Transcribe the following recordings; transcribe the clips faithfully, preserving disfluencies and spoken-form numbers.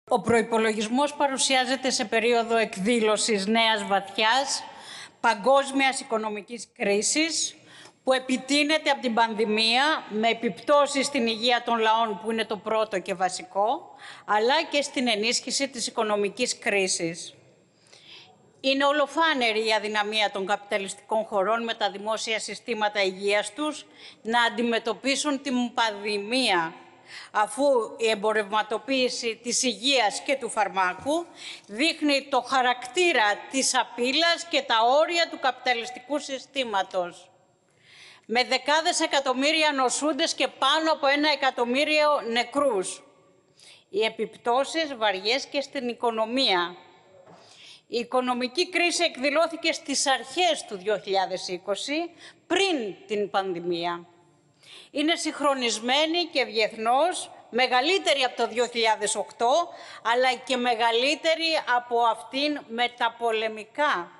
Ο προϋπολογισμός παρουσιάζεται σε περίοδο εκδήλωσης νέας βαθιάς παγκόσμιας οικονομικής κρίσης που επιτείνεται από την πανδημία με επιπτώσεις στην υγεία των λαών που είναι το πρώτο και βασικό, αλλά και στην ενίσχυση της οικονομικής κρίσης. Είναι ολοφάνερη η αδυναμία των καπιταλιστικών χωρών με τα δημόσια συστήματα υγείας τους να αντιμετωπίσουν την πανδημία, αφού η εμπορευματοποίηση της υγείας και του φαρμάκου δείχνει το χαρακτήρα της απειλής και τα όρια του καπιταλιστικού συστήματος. Με δεκάδες εκατομμύρια νοσούντες και πάνω από ένα εκατομμύριο νεκρούς. Οι επιπτώσεις βαριές και στην οικονομία. Η οικονομική κρίση εκδηλώθηκε στις αρχές του δύο χιλιάδες είκοσι, πριν την πανδημία. Είναι συγχρονισμένη και διεθνώς, μεγαλύτερη από το δύο χιλιάδες οκτώ, αλλά και μεγαλύτερη από αυτήν μεταπολεμικά.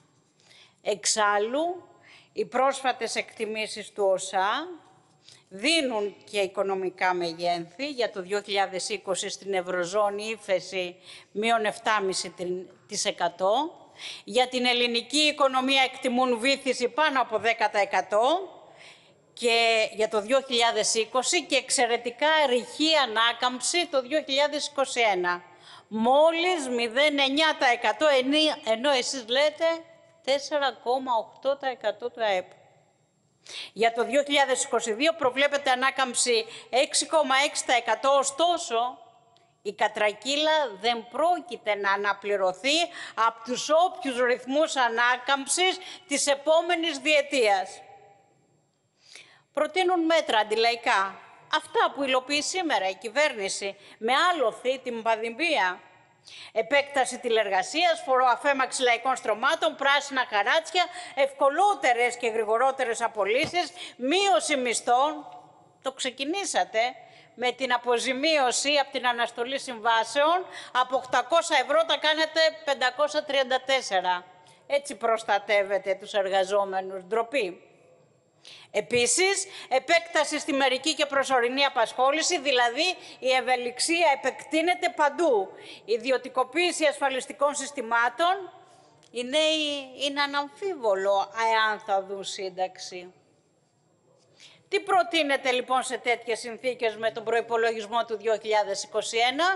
Εξάλλου, οι πρόσφατες εκτιμήσεις του ΟΣΑ δίνουν και οικονομικά μεγένθη. Για το δύο χιλιάδες είκοσι στην Ευρωζώνη ύφεση μείον επτά κόμμα πέντε τοις εκατό. Για την ελληνική οικονομία εκτιμούν βύθιση πάνω από δέκα τοις εκατό και για το δύο χιλιάδες είκοσι και εξαιρετικά ρηχή ανάκαμψη το δύο χιλιάδες είκοσι ένα. Μόλις μηδέν κόμμα εννιά τοις εκατό, ενώ εσείς λέτε τέσσερα κόμμα οκτώ τοις εκατό του ΑΕΠ. Για το δύο χιλιάδες είκοσι δύο προβλέπεται ανάκαμψη έξι κόμμα έξι τοις εκατό, ωστόσο η κατρακύλα δεν πρόκειται να αναπληρωθεί από τους όποιους ρυθμούς ανάκαμψης της επόμενης διετίας. Προτείνουν μέτρα αντιλαϊκά, αυτά που υλοποιεί σήμερα η κυβέρνηση, με άλοθη την πανδημία. Επέκταση τηλεργασίας, φοροαφέμαξη λαϊκών στρωμάτων, πράσινα χαράτσια, ευκολότερες και γρηγορότερες απολύσεις, μείωση μισθών. Το ξεκινήσατε με την αποζημίωση από την αναστολή συμβάσεων, από οκτακόσια ευρώ τα κάνετε πεντακόσια τριάντα τέσσερα. Έτσι προστατεύετε τους εργαζόμενους. Ντροπή. Επίσης, επέκταση στη μερική και προσωρινή απασχόληση, δηλαδή η ευελιξία επεκτείνεται παντού. Η ιδιωτικοποίηση ασφαλιστικών συστημάτων, οι νέοι είναι αναμφίβολο εάν θα δουν σύνταξη. Τι προτείνετε λοιπόν σε τέτοιες συνθήκες με τον προϋπολογισμό του δύο χιλιάδες είκοσι ένα?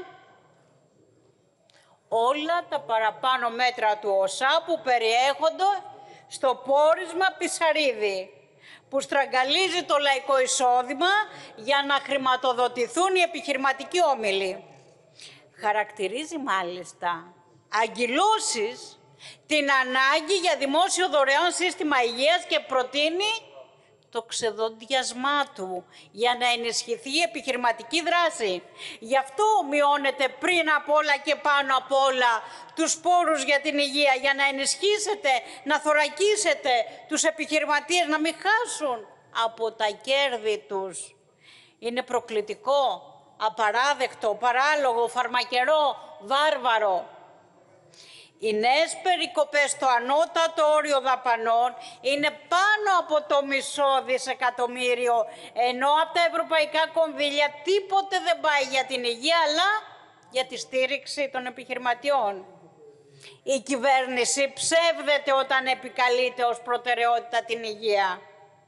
Όλα τα παραπάνω μέτρα του ΟΣΑ που περιέχονται στο πόρισμα Πισαρίδη, που στραγγαλίζει το λαϊκό εισόδημα για να χρηματοδοτηθούν οι επιχειρηματικοί όμιλοι. Χαρακτηρίζει μάλιστα αγκυλώσεις την ανάγκη για δημόσιο δωρεάν σύστημα υγείας και προτείνει το ξεδοντιασμά του για να ενισχυθεί η επιχειρηματική δράση. Γι' αυτό μειώνεται πριν απ' όλα και πάνω απ' όλα τους πόρους για την υγεία, για να ενισχύσετε, να θωρακίσετε τους επιχειρηματίες, να μην χάσουν από τα κέρδη τους. Είναι προκλητικό, απαράδεκτο, παράλογο, φαρμακερό, βάρβαρο. Οι νέες περικοπές στο ανώτατο όριο δαπανών είναι πάνω από το μισό δισεκατομμύριο, ενώ από τα ευρωπαϊκά κονδύλια τίποτε δεν πάει για την υγεία, αλλά για τη στήριξη των επιχειρηματιών. Η κυβέρνηση ψεύδεται όταν επικαλείται ως προτεραιότητα την υγεία.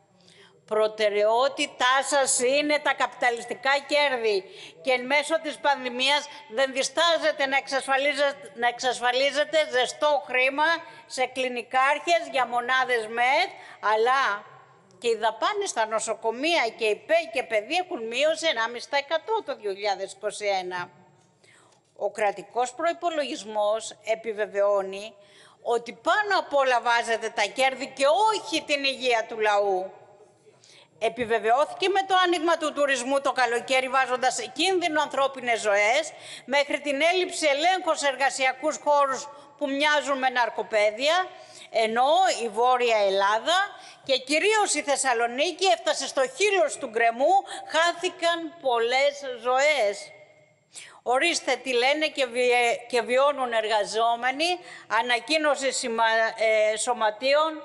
Προτεραιότητά σας είναι τα καπιταλιστικά κέρδη και εν μέσω της πανδημίας δεν διστάζετε να εξασφαλίζετε, να εξασφαλίζετε ζεστό χρήμα σε κλινικάρχες για μονάδες ΜΕΘ, αλλά και οι δαπάνες στα νοσοκομεία και οι ΠΕΗ και παιδεία έχουν μείωση ενάμιση τοις εκατό το δύο χιλιάδες είκοσι ένα. Ο κρατικός προϋπολογισμός επιβεβαιώνει ότι πάνω απ' όλα βάζετε τα κέρδη και όχι την υγεία του λαού. Επιβεβαιώθηκε με το άνοιγμα του τουρισμού το καλοκαίρι, βάζοντας σε κίνδυνο ανθρώπινες ζωές, μέχρι την έλλειψη ελέγχου σε εργασιακούς χώρους που μοιάζουν με ναρκοπαίδια, ενώ η Βόρεια Ελλάδα και κυρίως η Θεσσαλονίκη έφτασε στο χείλος του γκρεμού, χάθηκαν πολλές ζωές. Ορίστε τι λένε και, βιε, και βιώνουν εργαζόμενοι, ανακοίνωση σημα, ε, σωματείων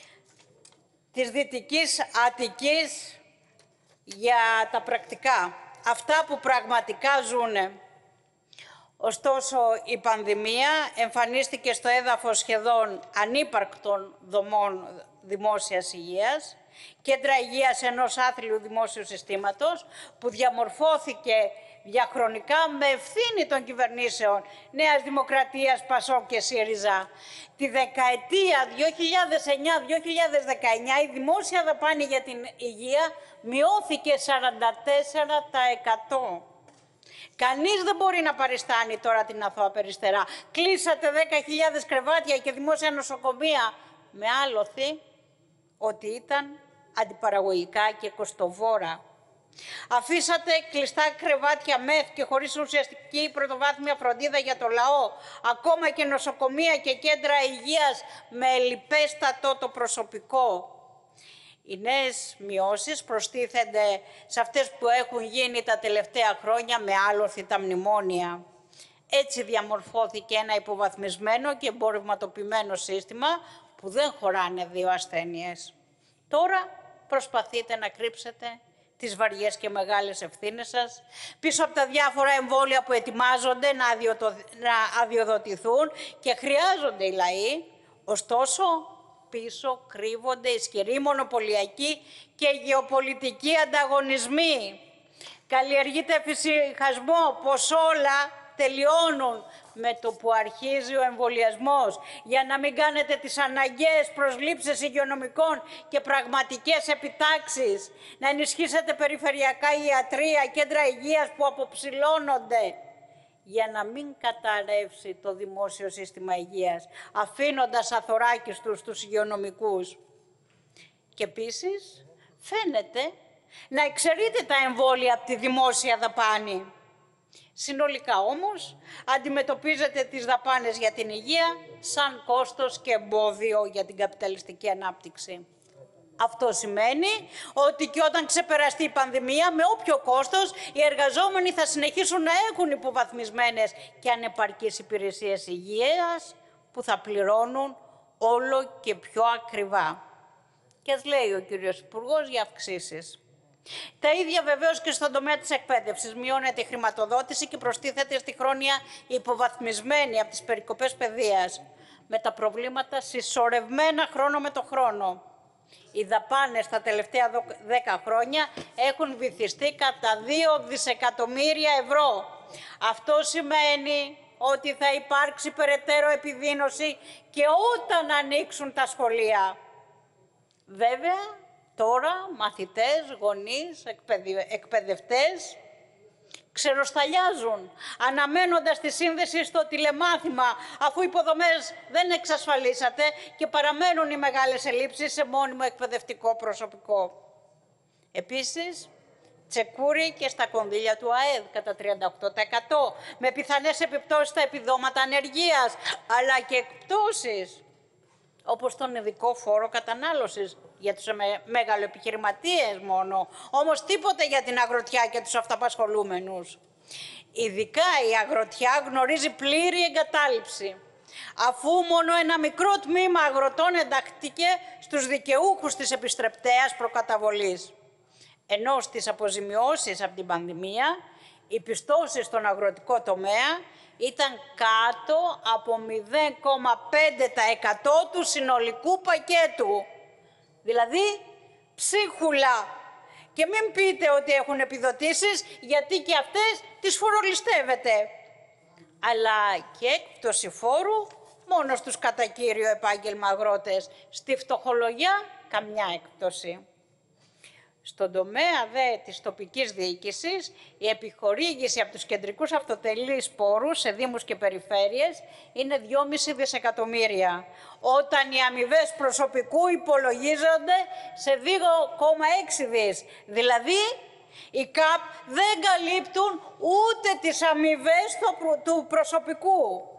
της Δυτικής Αττικής για τα πρακτικά. Αυτά που πραγματικά ζουνε. Ωστόσο, η πανδημία εμφανίστηκε στο έδαφος σχεδόν ανύπαρκτων δομών δημόσιας υγείας, κέντρα υγείας ενός άθλιου δημόσιου συστήματος, που διαμορφώθηκε διαχρονικά με ευθύνη των κυβερνήσεων Νέας Δημοκρατίας, ΠΑΣΟΚ και ΣΥΡΙΖΑ. Τη δεκαετία δύο χιλιάδες εννιά με δύο χιλιάδες δεκαεννιά η δημόσια δαπάνη για την υγεία μειώθηκε σαράντα τέσσερα τοις εκατό. Κανείς δεν μπορεί να παριστάνει τώρα την αθώα περιστερά. Κλείσατε δέκα χιλιάδες κρεβάτια και δημόσια νοσοκομεία με άλοθη ότι ήταν αντιπαραγωγικά και κοστοβόρα. Αφήσατε κλειστά κρεβάτια μεθ και χωρίς ουσιαστική πρωτοβάθμια φροντίδα για το λαό, ακόμα και νοσοκομεία και κέντρα υγείας με ελλιπέστατο το προσωπικό. Οι νέες μειώσεις προστίθενται σε αυτές που έχουν γίνει τα τελευταία χρόνια με άλοθη τα μνημόνια. Έτσι διαμορφώθηκε ένα υποβαθμισμένο και εμπορευματοποιημένο σύστημα που δεν χωράνε δύο ασθένειες. Τώρα προσπαθείτε να κρύψετε τις βαριές και μεγάλες ευθύνες σας πίσω από τα διάφορα εμβόλια που ετοιμάζονται να, αδειοτο... να αδειοδοτηθούν και χρειάζονται οι λαοί. Ωστόσο, πίσω κρύβονται ισχυροί μονοπωλιακοί και γεωπολιτικοί ανταγωνισμοί. Καλλιεργείται εφησυχασμό πως όλα τελειώνουν με το που αρχίζει ο εμβολιασμός, για να μην κάνετε τις αναγκαίες προσλήψεις υγειονομικών και πραγματικές επιτάξεις, να ενισχύσετε περιφερειακά ιατρεία, κέντρα υγείας που αποψηλώνονται, για να μην καταρρεύσει το δημόσιο σύστημα υγείας, αφήνοντας αθωράκιστους τους υγειονομικούς. Και επίσης φαίνεται να εξαιρείτε τα εμβόλια από τη δημόσια δαπάνη. Συνολικά όμως αντιμετωπίζετε τις δαπάνες για την υγεία σαν κόστος και εμπόδιο για την καπιταλιστική ανάπτυξη. Αυτό σημαίνει ότι και όταν ξεπεραστεί η πανδημία, με όποιο κόστος, οι εργαζόμενοι θα συνεχίσουν να έχουν υποβαθμισμένες και ανεπαρκείς υπηρεσίες υγείας που θα πληρώνουν όλο και πιο ακριβά. Και ας λέει ο κύριος Υπουργός για αυξήσεις. Τα ίδια βεβαίως και στον τομέα της εκπαίδευσης. Μειώνεται η χρηματοδότηση και προστίθεται στη χρόνια υποβαθμισμένη από τις περικοπές παιδείας, με τα προβλήματα συσσωρευμένα χρόνο με το χρόνο. Οι δαπάνες τα τελευταία δέκα χρόνια έχουν βυθιστεί κατά δύο δισεκατομμύρια ευρώ. Αυτό σημαίνει ότι θα υπάρξει περαιτέρω επιδείνωση και όταν ανοίξουν τα σχολεία. Βέβαια, τώρα μαθητές, γονείς, εκπαιδευτές ξεροσταλιάζουν, αναμένοντας τη σύνδεση στο τηλεμάθημα, αφού οι υποδομές δεν εξασφαλίσατε και παραμένουν οι μεγάλες ελλείψεις σε μόνιμο εκπαιδευτικό προσωπικό. Επίσης, τσεκούρι και στα κονδύλια του ΑΕΔ κατά τριάντα οκτώ τοις εκατό, με πιθανές επιπτώσεις στα επιδόματα ανεργίας, αλλά και εκπτώσεις, όπως τον ειδικό φόρο κατανάλωσης για τους μεγαλοεπιχειρηματίες μόνο, όμως τίποτε για την αγροτιά και τους αυταπασχολούμενους. Ειδικά η αγροτιά γνωρίζει πλήρη εγκατάλειψη, αφού μόνο ένα μικρό τμήμα αγροτών ενταχτήκε στους δικαιούχους της επιστρεπτέας προκαταβολής. Ενώ στις αποζημιώσεις από την πανδημία, οι πιστώσεις στον αγροτικό τομέα ήταν κάτω από μηδέν κόμμα πέντε τοις εκατό του συνολικού πακέτου. Δηλαδή, ψίχουλα. Και μην πείτε ότι έχουν επιδοτήσεις, γιατί και αυτές τις φορολιστεύετε. Αλλά και έκπτωση φόρου μόνο στους κατά κύριο επάγγελμα αγρότες. Στη φτωχολογιά, καμιά έκπτωση. Στον τομέα δε της τοπικής διοίκησης, η επιχορήγηση από τους κεντρικούς αυτοτελείς πόρους σε δήμους και περιφέρειες είναι δυόμισι δισεκατομμύρια, όταν οι αμοιβές προσωπικού υπολογίζονται σε δύο κόμμα έξι δις. Δηλαδή, οι ΚΑΠ δεν καλύπτουν ούτε τις αμοιβές του προσωπικού.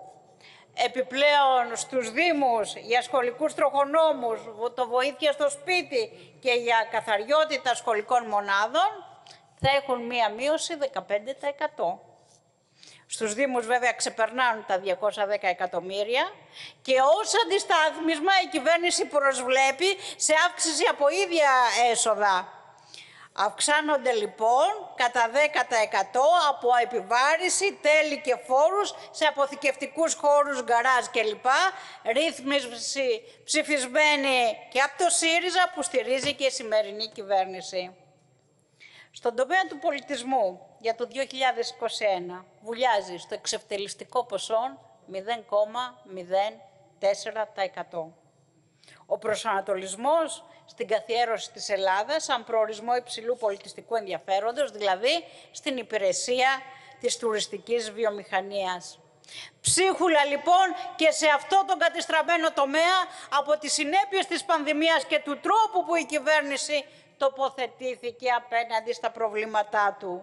Επιπλέον στους Δήμους για σχολικούς τροχονόμους, το βοήθεια στο σπίτι και για καθαριότητα σχολικών μονάδων θα έχουν μία μείωση δεκαπέντε τοις εκατό. Στους Δήμους βέβαια ξεπερνάνε τα διακόσια δέκα εκατομμύρια και ως αντιστάθμισμα η κυβέρνηση προσβλέπει σε αύξηση από ίδια έσοδα. Αυξάνονται λοιπόν κατά δέκα τοις εκατό από επιβάρηση, τέλη και φόρους σε αποθηκευτικούς χώρους, γκαράζ κλπ. Ρύθμιση ψηφισμένη και από το ΣΥΡΙΖΑ που στηρίζει και η σημερινή κυβέρνηση. Στον τομέα του πολιτισμού για το δύο χιλιάδες είκοσι ένα βουλιάζει στο εξευτελιστικό ποσό μηδέν κόμμα μηδέν τέσσερα τοις εκατό. Ο προσανατολισμός στην καθιέρωση της Ελλάδας σαν προορισμό υψηλού πολιτιστικού ενδιαφέροντος, δηλαδή στην υπηρεσία της τουριστικής βιομηχανίας. Ψίχουλα λοιπόν και σε αυτό τον κατεστραμμένο τομέα από τις συνέπειες της πανδημίας και του τρόπου που η κυβέρνηση τοποθετήθηκε απέναντι στα προβλήματά του.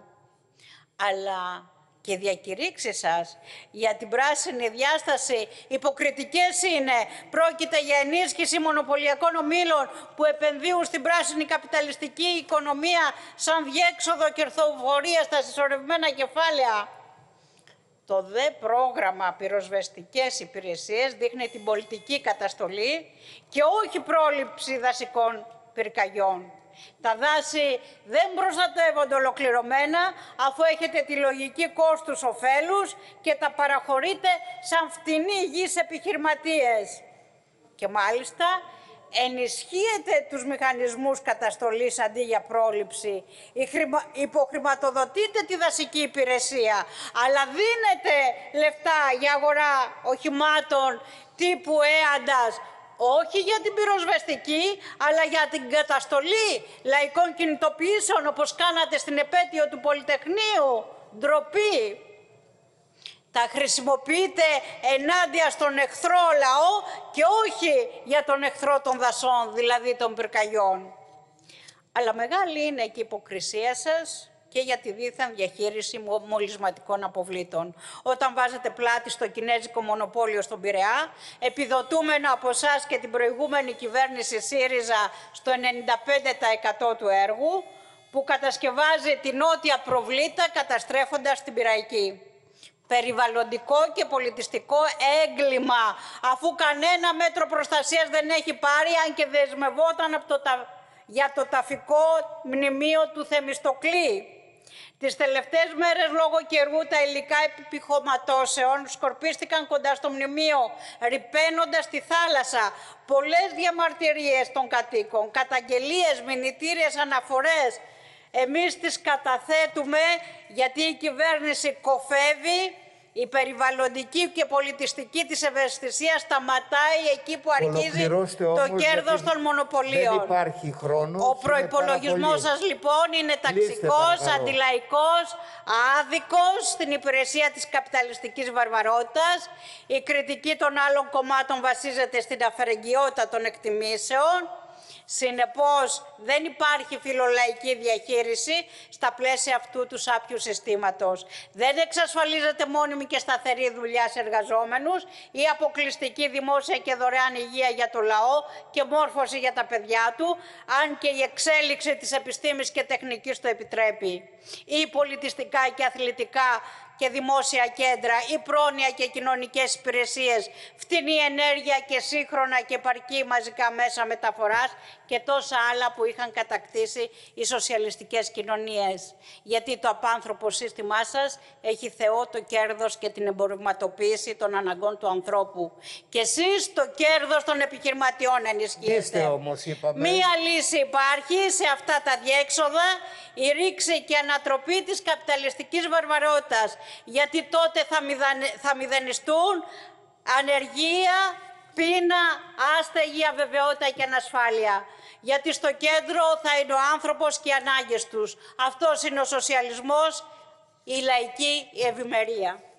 Αλλά και οι διακηρύξεις σας για την πράσινη διάσταση υποκριτικές είναι. Πρόκειται για ενίσχυση μονοπωλιακών ομίλων που επενδύουν στην πράσινη καπιταλιστική οικονομία σαν διέξοδο κερδοφορία στα συσσωρευμένα κεφάλαια. Το δε πρόγραμμα πυροσβεστικές υπηρεσίες δείχνει την πολιτική καταστολή και όχι πρόληψη δασικών πυρκαγιών. Τα δάση δεν προστατεύονται ολοκληρωμένα αφού έχετε τη λογική κόστους-οφέλους και τα παραχωρείτε σαν φτηνή γη σε επιχειρηματίες. Και μάλιστα ενισχύετε τους μηχανισμούς καταστολής αντί για πρόληψη. Υποχρηματοδοτείτε τη δασική υπηρεσία, αλλά δίνετε λεφτά για αγορά οχημάτων τύπου έαντας, όχι για την πυροσβεστική, αλλά για την καταστολή λαϊκών κινητοποιήσεων, όπως κάνατε στην επέτειο του Πολυτεχνείου. Ντροπή. Τα χρησιμοποιείτε ενάντια στον εχθρό λαό και όχι για τον εχθρό των δασών, δηλαδή των πυρκαγιών. Αλλά μεγάλη είναι και η υποκρισία σας και για τη δίθεν διαχείριση μολυσματικών αποβλήτων. Όταν βάζετε πλάτη στο κινέζικο μονοπόλιο στον Πειραιά, επιδοτούμενο από εσάς και την προηγούμενη κυβέρνηση ΣΥΡΙΖΑ στο ενενήντα πέντε τοις εκατό του έργου, που κατασκευάζει την νότια προβλήτα καταστρέφοντας την Πειραϊκή. Περιβαλλοντικό και πολιτιστικό έγκλημα, αφού κανένα μέτρο προστασίας δεν έχει πάρει, αν και δεσμευόταν από το τα... για το ταφικό μνημείο του Θεμιστοκλή. Τις τελευταίες μέρες λόγω καιρού τα υλικά επιχωματώσεων σκορπίστηκαν κοντά στο μνημείο, ρυπαίνοντας τη θάλασσα. Πολλές διαμαρτυρίες των κατοίκων, καταγγελίες, μηνυτήριες, αναφορές. Εμείς τις καταθέτουμε γιατί η κυβέρνηση κοφεύει, η περιβαλλοντική και πολιτιστική της ευαισθησία σταματάει εκεί που αρχίζει το κέρδος των μονοπωλίων. Δεν υπάρχει χρόνος. Ο προϋπολογισμός σας λοιπόν είναι ταξικός, αντιλαϊκός, άδικος, στην υπηρεσία της καπιταλιστικής βαρβαρότητας. Η κριτική των άλλων κομμάτων βασίζεται στην αφαιρεγγιότητα των εκτιμήσεων. Συνεπώς, δεν υπάρχει φιλολαϊκή διαχείριση στα πλαίσια αυτού του σάπιου συστήματος. Δεν εξασφαλίζεται μόνιμη και σταθερή δουλειά σε εργαζόμενους ή αποκλειστική δημόσια και δωρεάν υγεία για το λαό και μόρφωση για τα παιδιά του, αν και η εξέλιξη της επιστήμης και τεχνικής το επιτρέπει. Ή πολιτιστικά και αθλητικά και δημόσια κέντρα, ή πρόνοια και κοινωνικές υπηρεσίες, φτηνή ενέργεια και σύγχρονα και επαρκή μαζικά μέσα μεταφοράς και τόσα άλλα που είχαν κατακτήσει οι σοσιαλιστικές κοινωνίες. Γιατί το απάνθρωπο σύστημά σας έχει Θεό το κέρδος και την εμπορευματοποίηση των αναγκών του ανθρώπου. Και εσείς το κέρδος των επιχειρηματιών ενισχύεστε. όμως, είπαμε. Μία λύση υπάρχει σε αυτά τα διέξοδα, η ρήξη και ανατροπή της καπιταλιστικής βαρβαρότητας. Γιατί τότε θα, μηδανε, θα μηδενιστούν ανεργία, πείνα, άστεγη, αβεβαιότητα και ανασφάλεια. Γιατί στο κέντρο θα είναι ο άνθρωπος και οι ανάγκες τους. Αυτός είναι ο σοσιαλισμός, η λαϊκή η ευημερία.